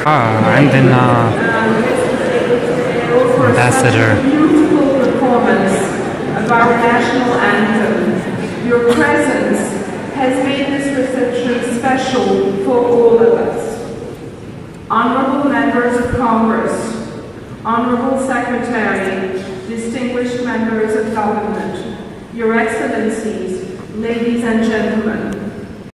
عندنا ambassador. Beautiful performance of our national anthem. Your presence has made this reception special for all of us. Honorable members of Congress, Honorable Secretary, distinguished members of government, Your Excellencies, ladies and gentlemen,